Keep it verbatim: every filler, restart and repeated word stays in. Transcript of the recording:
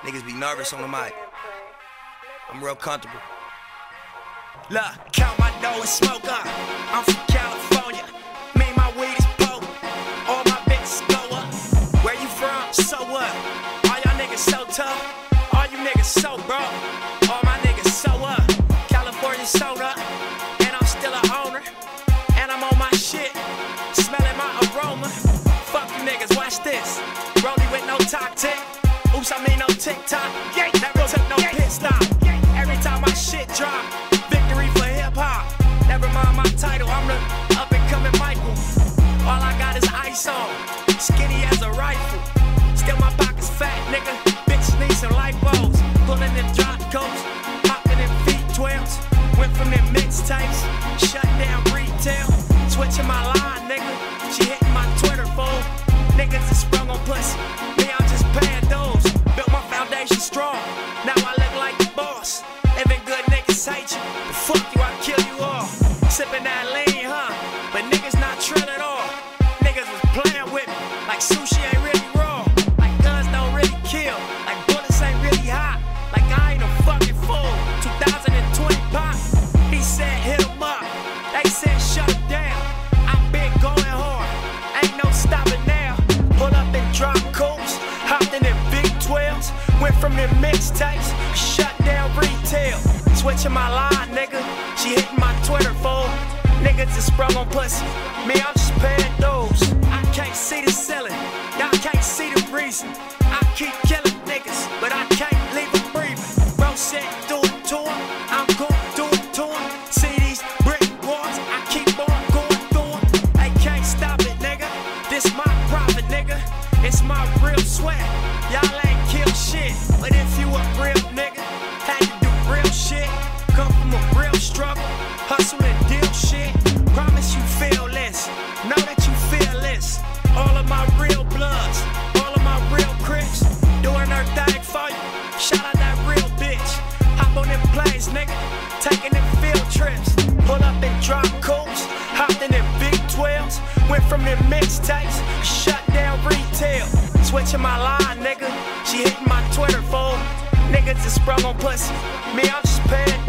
Niggas be nervous on the mic. I'm real comfortable. Look, count my dough and smoke up. I'm from California. Me and my weed is potent. All my bitches go up. Where you from? So what? All y'all niggas so tough. All you niggas so broke. All my niggas so up. California soda. And I'm still a owner. And I'm on my shit. Smelling my aroma. Fuck you niggas, watch this. Rollie with no talk tick. Oops, I mean no TikTok. Never took no pit stop. Every time my shit drop, victory for hip hop. Never mind my title, I'm the up and coming Michael. All I got is ice on, skinny as a rifle. Still my pockets fat, nigga. Bitches need some lipos. Pulling them drop coats, hopping in V twelves. Went from them mixtapes, shut down retail. Switching my line, nigga. She hitting my Twitter phone. Niggas is sprung on pussy. Me, I'm just paying dues. Built my foundation strong. Now I look like the boss. Living good niggas hate you. But fuck you, I kill you all. Sipping that lean, huh? But niggas not trill at all. Niggas was playing with me. Like sushi ain't really raw. Like guns don't really kill. Like bullets ain't really hot. Like I ain't a fucking fool. two thousand twenty pop. He said hit him up. They said shut him down. I been going hard. Ain't no stopping now. Pull up and drop coats. Hopped in them big twelves. Went from them mixtapes. Shut down retail. Switching my line, nigga. She hitting my Twitter phone. Niggas just sprung on pussy. Me, I'm just paying dues. I can't see the ceiling. Y'all can't see the reason. I keep killing niggas, but I can't leave them breathing. Bro said do it to him. I'm gon' do it to him. See these brick walls. I keep on going through them. They can't stop it, nigga. This my profit, nigga. It's my real sweat. Y'all ain't kill shit. But if you a real nigga, had to do real shit. Come from a real struggle. Hustle and deal shit. Promise you feel less. Know that you feel less. All of my real bloods. All of my real crips. Doing her thing for you. Shout out that real bitch. Hop on them planes, nigga. Taking them field trips. Pull up and drop coats. Hopped in them big twelves. Went from them mixtapes. Shut down retail. Switching my line, nigga. She hitting my Twitter phone. Niggas just sprung on pussy. Me, I'm just paying